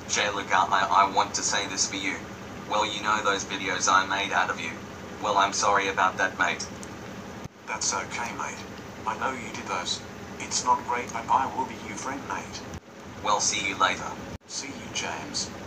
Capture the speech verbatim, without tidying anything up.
Jay Laga'aia, I want to say this for you. Well, you know those videos I made out of you. Well, I'm sorry about that, mate. That's okay, mate. I know you did those. It's not great, but I will be your friend, mate. Well, see you later. See you, James.